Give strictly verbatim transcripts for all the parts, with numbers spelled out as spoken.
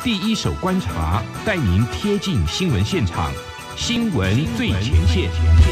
第一手观察，带您贴近新闻现场，新闻最前线。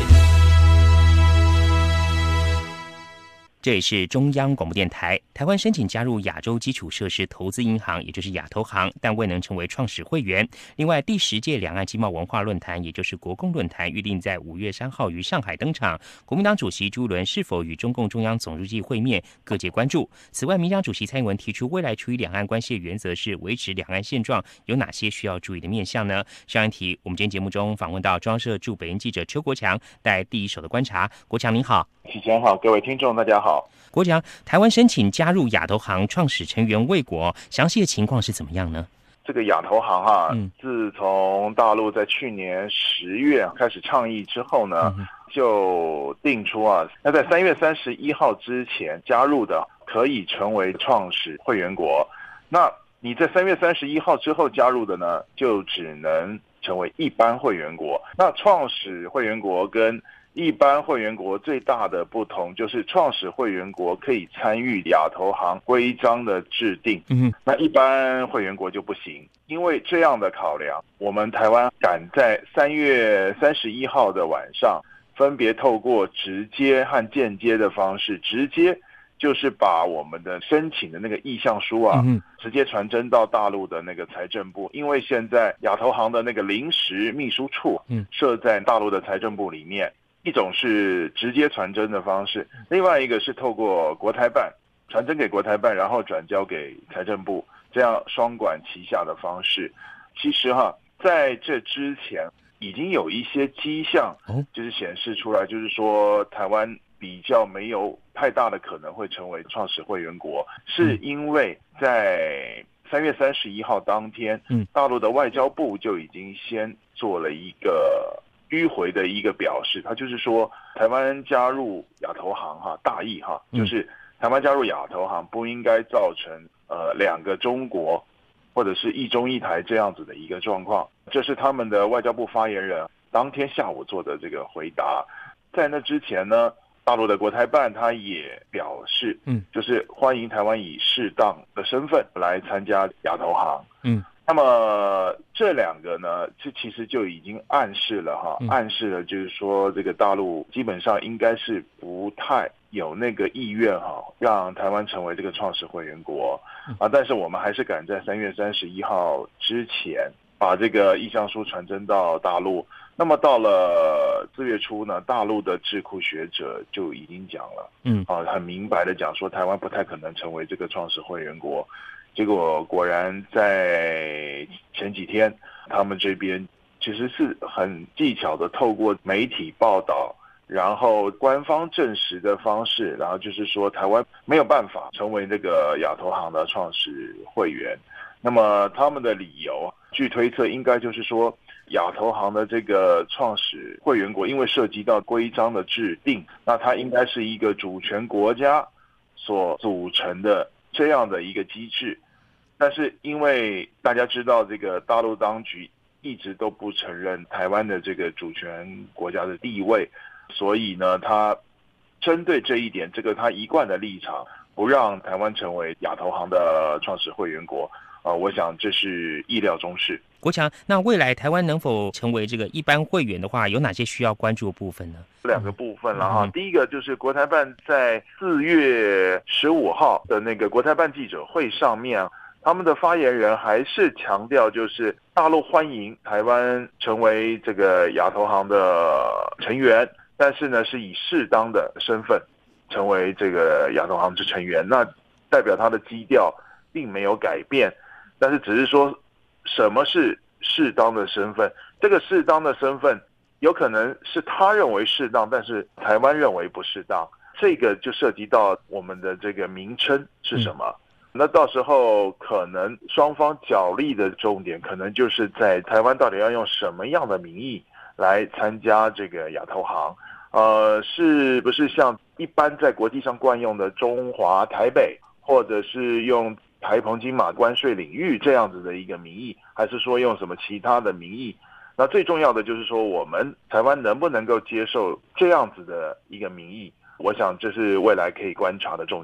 这里是中央广播电台。台湾申请加入亚洲基础设施投资银行，也就是亚投行，但未能成为创始会员。另外，第十届两岸经贸文化论坛，也就是国共论坛，预定在五月三号于上海登场。国民党主席朱伦是否与中共中央总书记会面，各界关注。此外，民党主席蔡英文提出，未来处理两岸关系的原则是维持两岸现状，有哪些需要注意的面向呢？上一题，我们今天节目中访问到中央社驻北京记者邱国强，带第一手的观察。国强您好。 启前好，各位听众大家好。 国强，台湾申请加入亚投行创始成员卫国，详细的情况是怎么样呢？ 这个亚投行哈、啊嗯， 自从大陆在去年十月开始倡议之后呢，嗯、就定出啊，那在三月三十一号之前加入的可以成为创始会员国。那你在三月三十一号之后加入的呢，就只能成为一般会员国。那创始会员国跟一般会员国最大的不同就是创始会员国可以参与亚投行规章的制定， 嗯， 那一般会员国就不行。因为这样的考量，我们台湾赶在三月三十一号的晚上，分别透过直接和间接的方式，直接就是把我们的申请的那个意向书啊， 嗯、 直接传真到大陆的那个财政部，因为现在亚投行的那个临时秘书处， 嗯， 设在大陆的财政部里面。一种是直接传真的方式，另外一个是透过国台办传真给国台办，然后转交给财政部，这样双管齐下的方式。其实哈，在这之前已经有一些迹象，就是显示出来，就是说台湾比较没有太大的可能会成为创始会员国，是因为在三月三十一号当天，大陆的外交部就已经先做了一个迂回的一个表示，他就是说台湾加入亚投行哈，大意哈，就是台湾加入亚投行不应该造成呃两个中国或者是一中一台这样子的一个状况，这是他们的外交部发言人当天下午做的这个回答。在那之前呢，大陆的国台办他也表示， 嗯， 就是欢迎台湾以适当的身份来参加亚投行， 嗯。 那么这两个呢，这其实就已经暗示了哈， 嗯、 暗示了就是说，这个大陆基本上应该是不太有那个意愿哈，让台湾成为这个创始会员国啊。但是我们还是赶在三月三十一号之前把这个意向书传真到大陆。那么到了四月初呢，大陆的智库学者就已经讲了， 嗯， 啊，很明白的讲说，台湾不太可能成为这个创始会员国。结果果然在前几天，他们这边其实是很技巧的透过媒体报道，然后官方证实的方式，然后就是说台湾没有办法成为这个亚投行的创始会员。那么他们的理由，据推测应该就是说，亚投行的这个创始会员国因为涉及到规章的制定，那它应该是一个主权国家所组成的这样的一个机制。但是因为大家知道这个大陆当局一直都不承认台湾的这个主权国家的地位，所以呢，他针对这一点，这个他一贯的立场，不让台湾成为亚投行的创始会员国，呃，我想这是意料中事。 国强，那未来台湾能否成为这个一般会员的话，有哪些需要关注的部分呢？ 两个部分了哈、 嗯， 第一个就是国台办在四月十五号的那个国台办记者会上面，他们的发言人还是强调，就是大陆欢迎台湾成为这个亚投行的成员，但是呢是以适当的身份成为这个亚投行之成员，那代表他的基调并没有改变，但是只是说什么是适当的身份，这个适当的身份有可能是他认为适当，但是台湾认为不适当，这个就涉及到我们的这个名称是什么、嗯那到时候可能双方角力的重点，可能就是在台湾到底要用什么样的名义来参加这个亚投行，呃，是不是像一般在国际上惯用的中华台北，或者是用台澎金马关税领域这样子的一个名义，还是说用什么其他的名义？那最重要的就是说，我们台湾能不能够接受这样子的一个名义？我想这是未来可以观察的重点。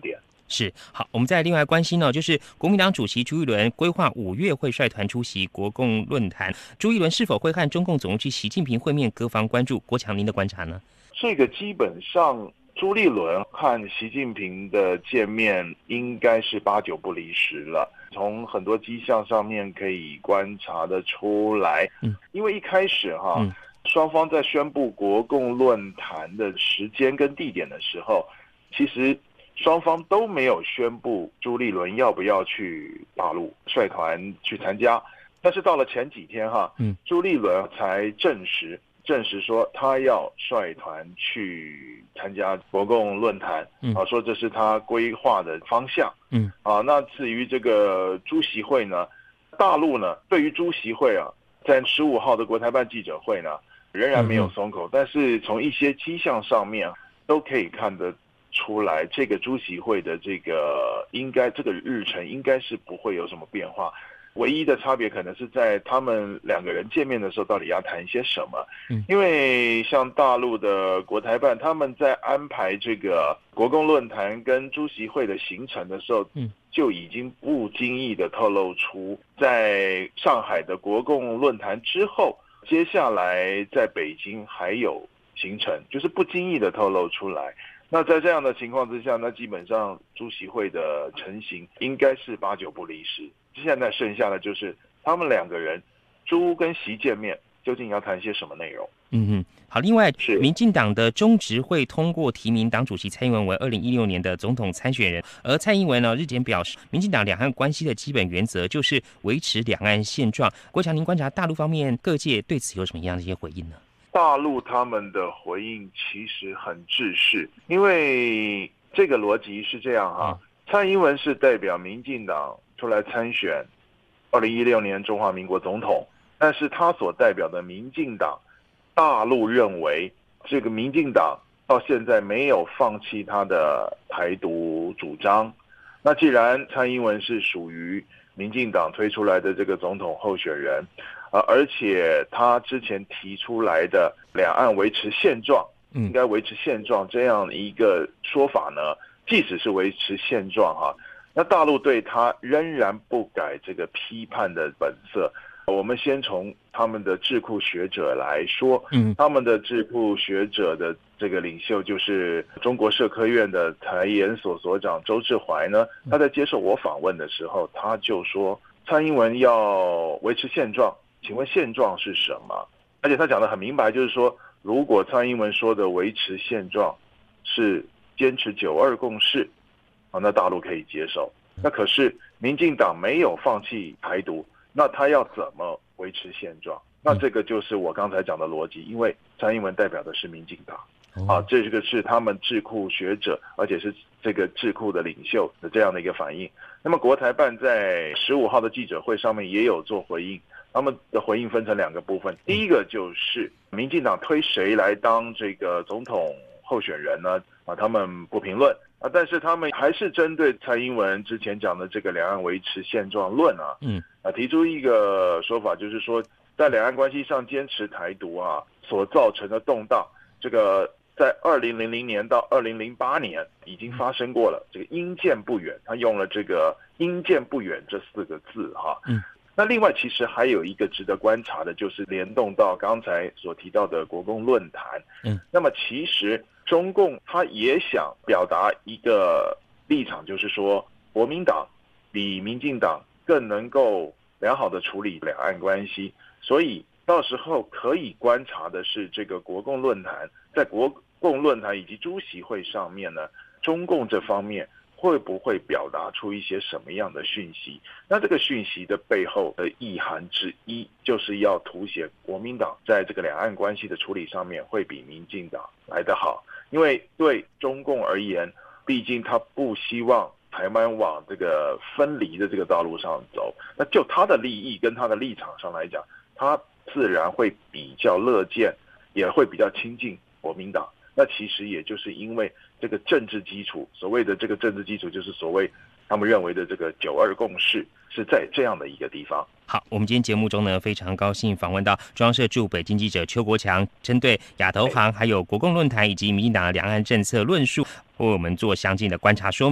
是，好，我们再另外关心呢，就是国民党主席朱一伦规划五月会率团出席国共论坛，朱一伦是否会和中共总书记习近平会面，各方关注。国强，您的观察呢？ 这个基本上朱立伦和习近平的见面应该是八九不离十了，从很多迹象上面可以观察得出来。嗯，因为一开始哈，嗯、双方在宣布国共论坛的时间跟地点的时候，其实双方都没有宣布朱立伦要不要去大陆率团去参加，但是到了前几天哈，嗯，朱立伦才证实证实说他要率团去参加国共论坛，嗯，啊，说这是他规划的方向，嗯，啊，那至于这个朱习会呢，大陆呢对于朱习会啊，在十五号的国台办记者会呢，仍然没有松口，嗯，但是从一些迹象上面都可以看得出来，这个朱习会的这个应该这个日程应该是不会有什么变化，唯一的差别可能是在他们两个人见面的时候到底要谈些什么。嗯，因为像大陆的国台办他们在安排这个国共论坛跟朱习会的行程的时候，嗯，就已经不经意的透露出，在上海的国共论坛之后，接下来在北京还有行程，就是不经意的透露出来。那在这样的情况之下，那基本上朱习会的成型应该是八九不离十。现在剩下的就是他们两个人，朱跟习见面，究竟要谈些什么内容？ 嗯嗯，好。另外，民进党的中执会通过提名党主席蔡英文为二零一六年的总统参选人，而蔡英文呢日前表示，民进党两岸关系的基本原则就是维持两岸现状。国强，您观察大陆方面各界对此有什么样的一些回应呢？ 大陆他们的回应其实很制式，因为这个逻辑是这样哈，蔡英文是代表民进党出来参选二零一六年中华民国总统，但是他所代表的民进党，大陆认为这个民进党到现在没有放弃他的台独主张，那既然蔡英文是属于民进党推出来的这个总统候选人，呃，而且他之前提出来的两岸维持现状，应该维持现状这样一个说法呢，即使是维持现状哈，那大陆对他仍然不改这个批判的本色。我们先从他们的智库学者来说，嗯，他们的智库学者的这个领袖就是中国社科院的台研所所长周志怀呢，他在接受我访问的时候，他就说蔡英文要维持现状，请问现状是什么？而且他讲得很明白，就是说如果蔡英文说的维持现状是坚持九二共识，啊，那大陆可以接受。那可是民进党没有放弃台独，那他要怎么维持现状？那这个就是我刚才讲的逻辑，因为蔡英文代表的是民进党，啊，这个是他们智库学者，而且是这个智库的领袖的这样的一个反应。那么国台办在十五号的记者会上面也有做回应，他们的回应分成两个部分，第一个就是民进党推谁来当这个总统候选人呢？啊，他们不评论。啊，但是他们还是针对蔡英文之前讲的这个两岸维持现状论啊，嗯，啊，提出一个说法，就是说在两岸关系上坚持台独啊所造成的动荡，这个在二零零零年到二零零八年已经发生过了，这个因见不远，他用了这个因见不远这四个字哈，嗯。那另外其实还有一个值得观察的，就是联动到刚才所提到的国共论坛，嗯，那么其实中共他也想表达一个立场，就是说国民党比民进党更能够良好的处理两岸关系，所以到时候可以观察的是这个国共论坛，在国共论坛以及朱习会上面呢，中共这方面会不会表达出一些什么样的讯息？那这个讯息的背后的意涵之一，就是要凸显国民党在这个两岸关系的处理上面会比民进党来得好。因为对中共而言，毕竟他不希望台湾往这个分离的这个道路上走，那就他的利益跟他的立场上来讲，他自然会比较乐见，也会比较亲近国民党。那其实也就是因为这个政治基础，所谓的这个政治基础就是所谓他们认为的这个九二共识，是在这样的一个地方。 好，我们今天节目中呢，非常高兴访问到中央社驻北京记者邱国强，针对亚投行、还有国共论坛以及民进党的两岸政策论述，为我们做详尽的观察说明。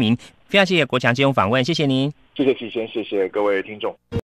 非常谢谢国强接受访问，谢谢您。 谢谢启贤，谢谢各位听众。